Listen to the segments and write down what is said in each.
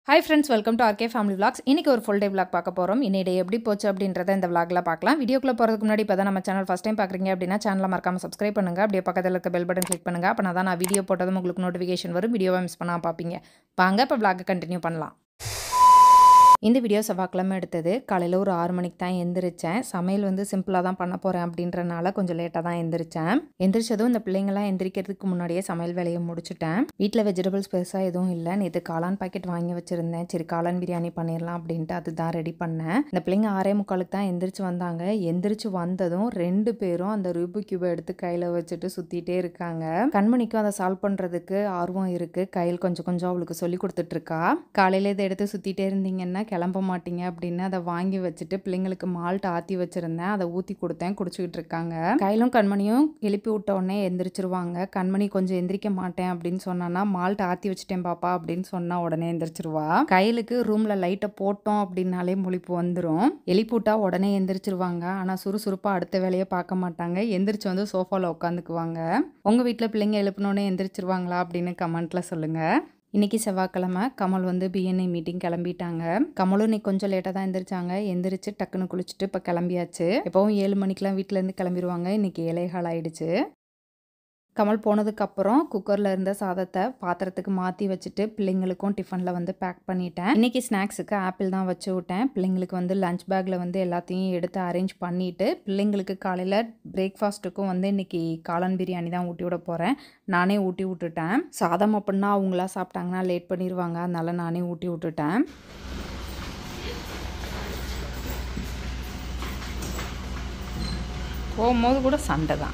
Hi friends, welcome to RK Family Vlogs. இன்னைக்கு ஒரு full day vlog பார்க்க போறோம். இன்னைய டே எப்படி போச்சு அப்படின்றத இந்த vlogல பார்க்கலாம். வீடியோக்குள்ள போறதுக்கு முன்னாடி இப்பதான் நம்ம சேனல் ஃபர்ஸ்ட் டைம் பார்க்கறீங்க அப்படினா சேனலை மறக்காம subscribe பண்ணுங்க. அப்படியே பக்கத்துல இருக்க bell button click பண்ணுங்க. அப்பனா தான் நான் வீடியோ போட்டதும் உங்களுக்கு நோட்டிஃபிகேஷன் வரும். வீடியோவை மிஸ் பண்ணாம பாப்பீங்க. வாங்க இப்ப vlog கண்டினியூ பண்ணலாம். இந்த வீடியோ செவ்வாய்க்கிழமை எடுத்தது. காலையில் ஒரு 6 மணிக்கு தான் எந்திரிச்சேன். சமையல் வந்து சிம்பிளாக தான் பண்ண போகிறேன் அப்படின்றனால கொஞ்சம் லேட்டாக தான் எந்திரிச்சேன். எந்திரிச்சதும் இந்த பிள்ளைங்கள்லாம் எந்திரிக்கிறதுக்கு முன்னாடியே சமையல் வேலையை முடிச்சுட்டேன். வீட்டில் வெஜிடபிள்ஸ் பெருசாக எதுவும் இல்லை. நேற்று காளான் பாக்கெட் வாங்கி வச்சுருந்தேன். சரி காளான் பிரியாணி பண்ணிடலாம் அப்படின்ட்டு அதுதான் ரெடி பண்ணேன். இந்த பிள்ளைங்க 6:45 தான் எந்திரிச்சு வந்தாங்க. எந்திரிச்சு வந்ததும் 2 பேரும் அந்த ரூபிக் கியூபை எடுத்து கையில் வச்சுட்டு சுற்றிட்டே இருக்காங்க. கண்மணிக்கும் அதை சால்வ் பண்ணுறதுக்கு ஆர்வம் இருக்குது. கையில் கொஞ்சம் கொஞ்சம் அவளுக்கு சொல்லி கொடுத்துட்ருக்கா. காலையில் இதை எடுத்து சுற்றிட்டே இருந்தீங்கன்னா கிளம்ப மாட்டீங்க அப்படின்னு அதை வாங்கி வச்சுட்டு பிள்ளைங்களுக்கு மால்ட் ஆற்றி வச்சுருந்தேன். அதை ஊற்றி கொடுத்தேன். குடிச்சுக்கிட்டு இருக்காங்க. கையிலும் கண்மணியும் எழுப்பி விட்ட உடனே எந்திரிச்சிருவாங்க. கண்மணி கொஞ்சம் எந்திரிக்க மாட்டேன் அப்படின்னு சொன்னான்னா மால்ட் ஆற்றி வச்சுட்டேன் பாப்பா அப்படின்னு சொன்னால் உடனே எந்திரிச்சிருவா. கையிலுக்கு ரூமில் லைட்டை போட்டோம் அப்படின்னாலே முழிப்பு வந்துடும். எழுப்பி விட்டா உடனே எந்திரிச்சிருவாங்க. ஆனால் சுறுசுறுப்பாக அடுத்த வேலையை பார்க்க மாட்டாங்க. எந்திரிச்சு வந்து சோஃபாவில் உட்காந்துக்குவாங்க. உங்கள் வீட்டில் பிள்ளைங்க எழுப்பினோடனே எந்திரிச்சிருவாங்களா அப்படின்னு கமெண்ட்டில் சொல்லுங்கள். இன்றைக்கி செவ்வாய்க்கிழமை. கமல் வந்து பிஎன்ஐ மீட்டிங் கிளம்பிட்டாங்க. கமலும் இன்னைக்கு கொஞ்சம் லேட்டாக தான் எந்திரிச்சாங்க. எந்திரிச்சு டக்குன்னு குளிச்சுட்டு இப்போ கிளம்பியாச்சு. எப்போவும் 7 மணிக்கெலாம் வீட்டிலேருந்து கிளம்பிடுவாங்க. இன்றைக்கி 7:15 ஆயிடுச்சு. கமல் போனதுக்கப்புறம் குக்கரில் இருந்த சாதத்தை பாத்திரத்துக்கு மாற்றி வச்சுட்டு பிள்ளைங்களுக்கும் டிஃபனில் வந்து பேக் பண்ணிட்டேன். இன்றைக்கி ஸ்நாக்ஸுக்கு ஆப்பிள் தான் வச்சு விட்டேன். பிள்ளைங்களுக்கு வந்து லஞ்ச் பேக்கில் வந்து எல்லாத்தையும் எடுத்து அரேஞ்ச் பண்ணிவிட்டு பிள்ளைங்களுக்கு காலையில் பிரேக்ஃபாஸ்ட்டுக்கும் வந்து இன்றைக்கி காளான் பிரியாணி தான் ஊட்டி விட போகிறேன். நானே ஊட்டி விட்டுட்டேன். சாதம் அப்படின்னா அவங்களா சாப்பிட்டாங்கன்னா லேட் பண்ணிடுவாங்க. அதனால நானே ஊட்டி விட்டுட்டேன். போகும்போது கூட சண்டை தான்.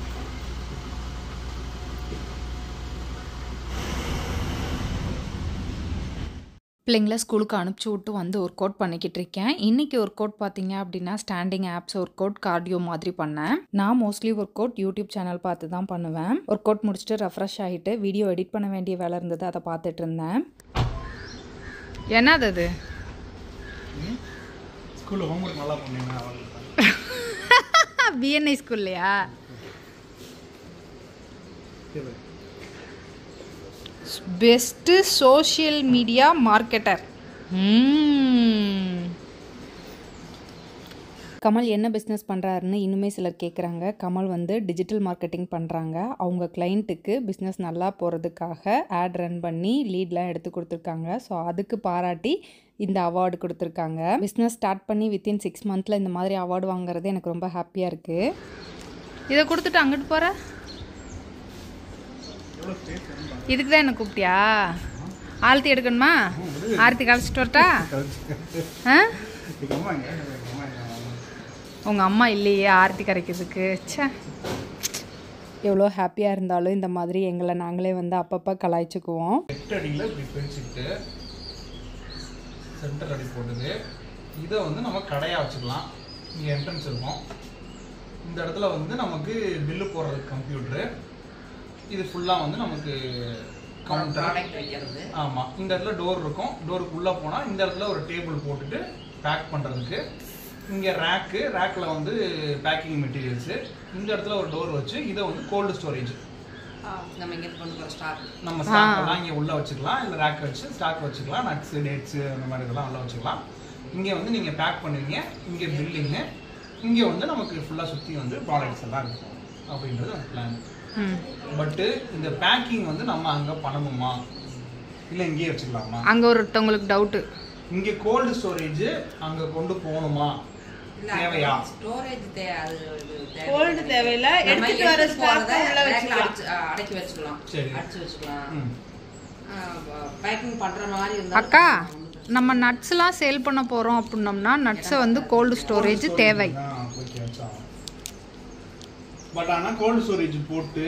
பிள்ளைங்களை ஸ்கூலுக்கு அனுப்பிச்சி விட்டு வந்து ஒர்க் அவுட் பண்ணிக்கிட்டு இருக்கேன். இன்றைக்கி ஒர்க் அவுட் பார்த்தீங்க அப்படின்னா standing abs work out cardio மாதிரி பண்ணேன். நான் mostly work out YouTube channel பார்த்து தான் பண்ணுவேன். ஒர்க் அவுட் முடிச்சுட்டு ரெஃப்ரெஷ் ஆகிட்டு வீடியோ எடிட் பண்ண வேண்டிய வேலை இருந்தது. அதை பார்த்துட்டு இருந்தேன். என்னது அது? ஸ்கூலில் ஹோம்ஒர்க் நல்லா பண்ணீங்க. பிஎன்ஐ ஸ்கூல்லையா? Best social media marketer. Kamal என்ன பிஸ்னஸ் பண்ணுறாருன்னு இன்னுமே சிலர் கேட்குறாங்க. கமல் வந்து டிஜிட்டல் மார்க்கெட்டிங் பண்ணுறாங்க. அவங்க கிளைண்ட்டுக்கு பிஸ்னஸ் நல்லா போகிறதுக்காக ஆட் ரன் பண்ணி லீட்லாம் எடுத்து கொடுத்துருக்காங்க. ஸோ அதுக்கு பாராட்டி இந்த அவார்டு கொடுத்துருக்காங்க. பிஸ்னஸ் ஸ்டார்ட் பண்ணி வித்தின் 6 மந்த்தில் இந்த மாதிரி அவார்டு வாங்குறது எனக்கு ரொம்ப ஹாப்பியாக இருக்குது. இதை கொடுத்துட்டு அங்கிட்டு போகிற இதுக்கு தான் என்ன கூப்பிட்டியா? ஆரத்தி எடுக்கணுமா? ஆரத்தி கழிச்சிட்டு வரட்டா? உங்கள் அம்மா இல்லையே ஆரத்தி கரைக்கிறதுக்கு. சே, எவ்வளோ ஹாப்பியாக இருந்தாலும் இந்த மாதிரி எங்களை நாங்களே வந்து அப்பப்போ கலாய்ச்சிக்குவோம். சென்டர் அடி போட்டுது. இதை வந்து நம்ம கடையாக வச்சுக்கலாம். இங்கே என்ட்ரன்ஸ் இருக்கும். இந்த இடத்துல வந்து நமக்கு பில்லு போடுறதுக்கு கம்ப்யூட்ரு. இது ஃபுல்லாக வந்து நமக்கு கவுண்டர் வைக்கிறது. ஆமாம், இந்த இடத்துல டோர் இருக்கும். டோருக்கு உள்ளே போனால் இந்த இடத்துல ஒரு டேபிள் போட்டுட்டு பேக் பண்ணுறதுக்கு. இங்கே ரேக்கில் வந்து பேக்கிங் மெட்டீரியல்ஸு. இந்த இடத்துல ஒரு டோர் வச்சு இதை வந்து கோல்டு ஸ்டோரேஜ். நம்ம இங்கே கொண்டு போகிற ஸ்டாக் நம்ம ஸ்டாக்லாம் இங்கே உள்ளே வச்சுக்கலாம். இல்லை ரேக் வச்சு ஸ்டாக் வச்சுக்கலாம். நட்ஸு டேட்ஸு அந்த மாதிரி இதெல்லாம் உள்ளே வச்சுக்கலாம். இங்கே வந்து நீங்கள் பேக் பண்ணுவீங்க. இங்கே பில்லிங்கு. இங்கே வந்து நமக்கு ஃபுல்லாக சுற்றி வந்து ப்ராடக்ட்ஸ் எல்லாம் இருக்கும் அப்படின்றது அந்த பிளான். பட்டு இந்த பேக்கிங் வந்து நம்ம அங்கே பண்ணணுமா இல்லை இங்கேயே வச்சுக்கலாமா? அங்கே ஒருத்தவங்களுக்கு டவுட்டு. இங்கே கோல்டு ஸ்டோரேஜ் அங்கே கொண்டு போகணுமா? தேவையா? ஸ்டோரேஜ் கோல்டு தேவையில்லை. எடுத்துட்டு வர ஸ்டாக் உள்ள வச்சுக்கலாம். அடக்கி வச்சுக்கலாம். சரி, அடிச்சு வச்சுக்கலாம். பேக்கிங் பண்ற மாதிரி இருந்தா அக்கா, நம்ம நட்ஸ்லாம் சேல் பண்ண போறோம் அப்படின்னோம்னா நட்ஸை வந்து கோல்டு ஸ்டோரேஜ் தேவை. பட் ஆனால் கோல்டு ஸ்டோரேஜ் போட்டு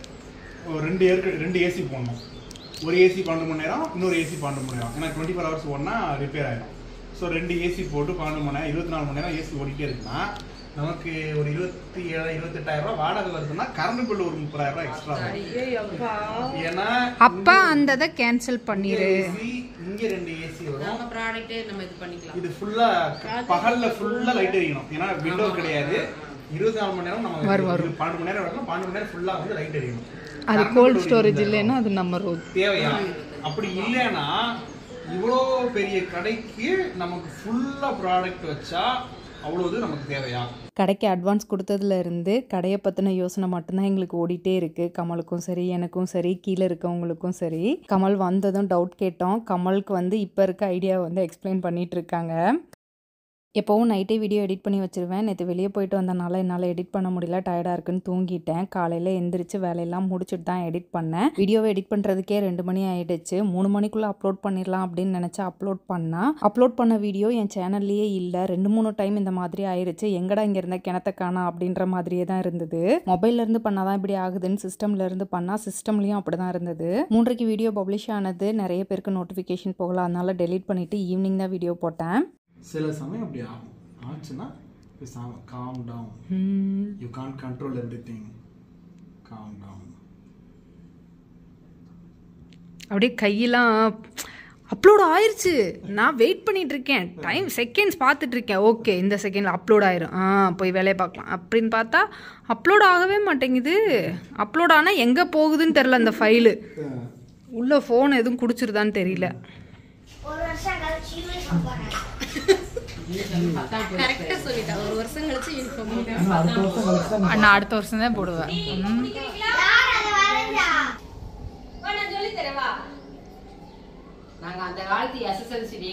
2 ஏசி போடணும். ஒரு ஏசி 12 மணி நேரம், இன்னொரு ஏசி 12 மணி நேரம். ஏன்னா 24 ஹவர்ஸ் ஓடனா ரிப்பேர் ஆகிடும். ஸோ 2 ஏசி போட்டு 12 மணி நேரம் 24 மணி நேரம் ஏசி ஓடிட்டே இருக்குன்னா நமக்கு ஒரு 27,000-28,000 ரூபா வாடகை வருதுன்னா கரண்ட் பில் ஒரு 30,000 ரூபா எக்ஸ்ட்ரா வரும். ஏன்னா அப்பா அந்த இதை கேன்சல் பண்ணிடு. இங்கே 2 ஏசி வரும். நம்ம ப்ராடக்ட்டே நம்ம இது பண்ணிக்கலாம். இது ஃபுல்லாக பகலில் ஃபுல்லாக லைட் எரியணும். ஏன்னா விண்டோ கிடையாது. 24 மணி நேரம் நம்ம 12 மணி நேரம் வரலாம். 12 மணி நேரம் ஃபுல்லாக வந்து லைட் எரியணும். அது கோல்டு ஸ்டோரேஜ் இல்லைன்னா அது நம்ம ரோட் தேவையா? அப்படி இல்லைன்னா இவ்வளோ பெரிய கடைக்கு நமக்கு ஃபுல்லாக ப்ராடக்ட் வச்சா அவ்வளோது நமக்கு தேவையா? கடைக்கு அட்வான்ஸ் கொடுத்ததுலேருந்து கடையை பற்றின யோசனை மட்டும்தான் எங்களுக்கு ஓடிட்டே இருக்குது. கமலுக்கும் சரி, எனக்கும் சரி, கீழே இருக்கவங்களுக்கும் சரி. கமல் வந்ததும் டவுட் கேட்டோம். கமலுக்கு வந்து இப்போ இருக்க ஐடியாவை வந்து எக்ஸ்பிளைன் பண்ணிகிட்ருக்காங்க. எப்போவும் நைட்டே வீடியோ எடிட் பண்ணி வச்சுருவேன். நேற்று வெளியே போயிட்டு வந்தனால என்னால் எடிட் பண்ண முடியல, டயர்டாக இருக்குன்னு தூங்கிட்டேன். காலையில் எந்திரிச்சு வேலையெல்லாம் முடிச்சுட்டு தான் எடிட் பண்ணேன். வீடியோவை எடிட் பண்ணுறதுக்கே 2 மணி ஆகிடுச்சு. 3 மணிக்குள்ளே அப்லோட் பண்ணிடலாம் அப்படின்னு நினச்சா அப்லோட் பண்ண வீடியோ என் சேனல்லையே இல்லை. 2-3 டைம் இந்த மாதிரி ஆயிடுச்சு. எங்கடா இங்கே இருந்த கிணத்த காணா அப்படின்ற மாதிரியே தான் இருந்தது. மொபைல்லேருந்து பண்ணால் தான் இப்படி ஆகுதுன்னு சிஸ்டம்லேருந்து பண்ணால் சிஸ்டம்லேயும் அப்படி தான் இருந்தது. 3க்கு வீடியோ பப்ளிஷ் ஆனது நிறைய பேருக்கு நோட்டிஃபிகேஷன் போகல, அதனால டெலீட் பண்ணிவிட்டு ஈவினிங் தான் வீடியோ போட்டேன். சில சமயம் அப்படி ஆகும். ஆச்சுன்னா calm down. You can't control everything. Calm down. அப்படியே கையெல்லாம் அப்லோட் ஆயிடுச்சு. நான் வெயிட் பண்ணிட்டு இருக்கேன், டைம் செகண்ட்ஸ் பார்த்துட்டு இருக்கேன். ஓகே, இந்த செகண்டில் அப்லோட் ஆயிரும், போய் வேலையை பார்க்கலாம் அப்படின்னு பார்த்தா அப்லோட் ஆகவே மாட்டேங்குது. அப்லோட் ஆனால் எங்கே போகுதுன்னு தெரில. அந்த ஃபைலு உள்ள ஃபோன் எதுவும் குடிச்சிருதான்னு தெரியல. நான் அடுத்த வருஷம் தான் போடுவேன். நாங்க அந்த காலத்து எஸ்எஸ்எல்சி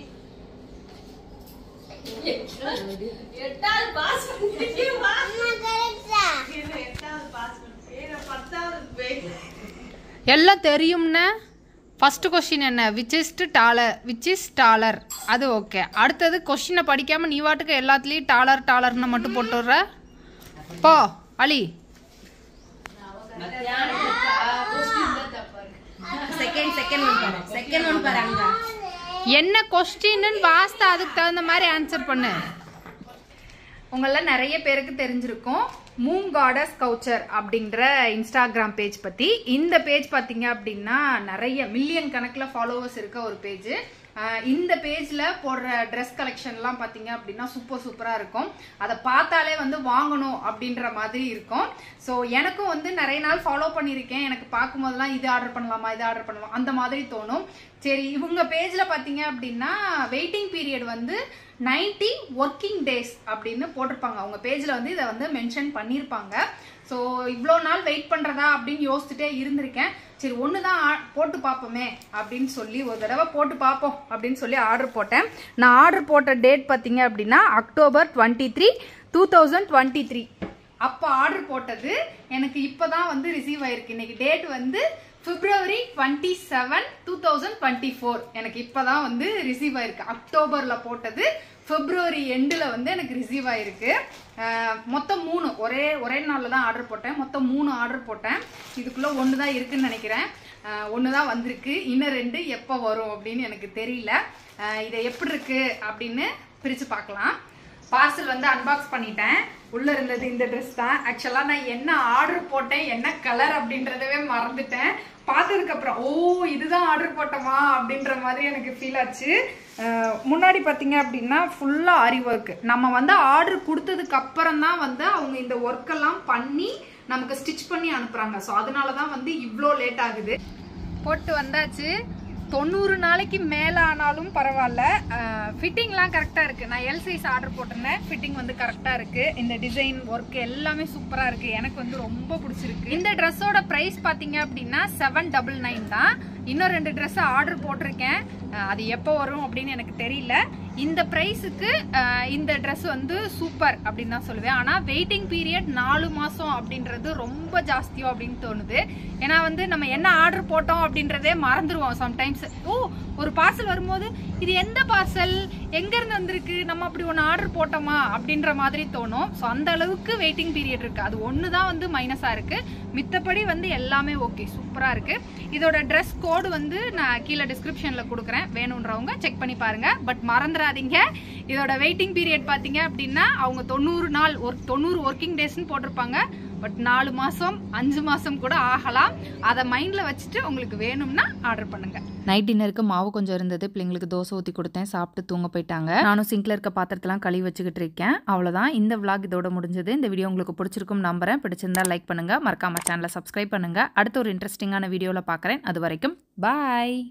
எல்லாம் தெரியும்னு. ஃபஸ்ட்டு கொஸ்டின் என்ன? விச் இஸ் டாலர் அது ஓகே. அடுத்தது கொஸ்டினை படிக்காமல் நீ வாட்டுக்கு எல்லாத்துலேயும் டாலர்னு மட்டும் போட்டுடுற. போ அலி. என்ன கொஸ்டின்னு வாஸ்தா அதுக்கு தகுந்த மாதிரி ஆன்சர் பண்ணு. உங்கள நிறைய பேருக்கு தெரிஞ்சிருக்கும் மூன் காடஸ் கவுச்சர் அப்படின்ற இன்ஸ்டாகிராம் பேஜ் பற்றி. இந்த பேஜ் பார்த்தீங்க அப்படின்னா நிறைய மில்லியன் கணக்கில் ஃபாலோவர்ஸ் இருக்க ஒரு பேஜ். இந்த பேஜில் போடுற ட்ரெஸ் கலெக்ஷன்லாம் பார்த்தீங்க அப்படின்னா சூப்பராக இருக்கும். அதை பார்த்தாலே வந்து வாங்கணும் அப்படின்ற மாதிரி இருக்கும். ஸோ எனக்கும் வந்து நிறைய நாள் ஃபாலோ பண்ணியிருக்கேன். எனக்கு பார்க்கும்போதெல்லாம் இது ஆர்டர் பண்ணலாமா, இது ஆர்டர் பண்ணலாமா அந்த மாதிரி தோணும். சரி, இவங்க பேஜில் பார்த்தீங்க அப்படின்னா வெயிட்டிங் பீரியட் வந்து 90 ஒர்க்கிங் டேஸ் அப்படின்னு போட்டிருப்பாங்க. அவங்க பேஜில் வந்து இதை வந்து மென்ஷன் பண்ணியிருப்பாங்க. ஸோ இவ்வளோ நாள் வெயிட் பண்ணுறதா அப்படின்னு யோசிச்சுட்டே இருந்திருக்கேன். சரி, ஒன்று தான் போட்டு பார்ப்போமே அப்படின்னு சொல்லி ஒரு தடவை போட்டு பார்ப்போம் அப்படின்னு சொல்லி ஆர்டர் போட்டேன். நான் ஆர்டர் போட்ட டேட் பார்த்தீங்க அப்படின்னா October 23, 2023. அப்போ ஆர்டர் போட்டது எனக்கு இப்போ தான் வந்து ரிசீவ் ஆயிருக்கு. இன்னைக்கு டேட் வந்து February 27, 2024. எனக்கு இப்போ தான் வந்து ரிசீவ் ஆயிருக்கு. அக்டோபரில் போட்டது February எண்டில் வந்து எனக்கு ரிசீவ் ஆயிருக்கு. மொத்தம் 3 ஒரே நாளில் தான் ஆர்டர் போட்டேன். மொத்தம் 3 ஆர்டர் போட்டேன். இதுக்குள்ளே 1 தான் இருக்குன்னு நினைக்கிறேன். 1 தான் வந்திருக்கு. இன்னும் 2 எப்போ வரும் அப்படின்னு எனக்கு தெரியல. இதை எப்படி இருக்கு அப்படின்னு பிரித்து பார்க்கலாம். பார்சல் வந்து அன்பாக்ஸ் பண்ணிட்டேன். உள்ளே இருந்தது இந்த ட்ரெஸ் தான். ஆக்சுவலாக நான் என்ன ஆர்டர் போட்டேன், என்ன கலர் அப்படின்றதவே மறந்துட்டேன். பார்த்ததுக்கப்புறம் இதுதான் ஆர்டர் போட்டோமா அப்படின்ற மாதிரி எனக்கு ஃபீல் ஆச்சு. முன்னாடி பார்த்தீங்க அப்படின்னா ஃபுல்லாக ஆரி ஒர்க். நம்ம வந்து ஆர்டர் கொடுத்ததுக்கு அப்புறம் தான் வந்து அவங்க இந்த ஒர்க்கெல்லாம் பண்ணி நமக்கு ஸ்டிச் பண்ணி அனுப்புகிறாங்க. ஸோ அதனால தான் வந்து இவ்வளோ லேட் ஆகுது. போட்டு வந்தாச்சு. 90 நாளைக்கு மேலே ஆனாலும் பரவாயில்ல. ஃபிட்டிங்லாம் கரெக்டாக இருக்குது. நான் எல் சைஸ் ஆர்டர் போட்டிருந்தேன். ஃபிட்டிங் வந்து கரெக்டாக இருக்குது. இந்த டிசைன் ஒர்க் எல்லாமே சூப்பராக இருக்குது. எனக்கு வந்து ரொம்ப பிடிச்சிருக்கு. இந்த ட்ரெஸ்ஸோட ப்ரைஸ் பார்த்தீங்க அப்படின்னா 799 தான். இன்னும் 2 ட்ரெஸ் ஆர்டர் போட்டிருக்கேன். அது எப்போ வரும் அப்படின்னு எனக்கு தெரியல. இந்த ப்ரைஸுக்கு இந்த ட்ரெஸ் வந்து சூப்பர் அப்படின்னு தான் சொல்லுவேன். ஆனால் வெயிட்டிங் பீரியட் 4 மாதம் அப்படின்றது ரொம்ப ஜாஸ்தியோ அப்படின்னு தோணுது. ஏன்னா வந்து நம்ம என்ன ஆர்டர் போட்டோம் அப்படின்றதே மறந்துடுவோம் சம்டைம்ஸ். ஒரு பார்சல் வரும்போது இது எந்த பார்சல், எங்கேருந்து வந்திருக்கு, நம்ம அப்படி ஒன்று ஆர்டர் போட்டோமா அப்படின்ற மாதிரி தோணும். ஸோ அந்த அளவுக்கு வெயிட்டிங் பீரியட் இருக்குது. அது ஒன்று தான் வந்து மைனஸாக இருக்குது. மித்தபடி வந்து எல்லாமே ஓகே, சூப்பராக இருக்குது. இதோட ட்ரெஸ் கோடு வந்து நான் கீழே டிஸ்கிரிப்ஷனில் கொடுக்குறேன், வேணுன்றவங்க செக் பண்ணி பாருங்கள். பட் மறந்துடாதீங்க, இதோட வெயிட்டிங் பீரியட் பார்த்தீங்க அப்படின்னா அவங்க 90 ஒர்க்கிங் டேஸ்ன்னு போட்டிருப்பாங்க. பட் 4 மாதம் 5 மாதம் கூட ஆகலாம். அதை மைண்டில் வச்சுட்டு உங்களுக்கு வேணும்னா ஆர்டர் பண்ணுங்க. நைட் டின்னருக்கு மாவு கொஞ்சம் இருந்தது. பிள்ளைங்களுக்கு தோசை ஊற்றி கொடுத்தேன், சாப்பிட்டு தூங்க போயிட்டாங்க. நானும் சிங்கில் இருக்க பாத்திரத்தெல்லாம் கழுவி வச்சுக்கிட்டு இருக்கேன். அவ்வளோதான், இந்த விளாக் இதோட முடிஞ்சது. இந்த வீடியோ உங்களுக்கு பிடிச்சிருக்கும் நம்புறேன். பிடிச்சிருந்தா லைக் பண்ணுங்க, மறக்காம சேனலை சப்ஸ்கிரைப் பண்ணுங்க. அடுத்த ஒரு இன்ட்ரெஸ்டிங்கான வீடியோவில் பார்க்குறேன். அது வரைக்கும் பாய்.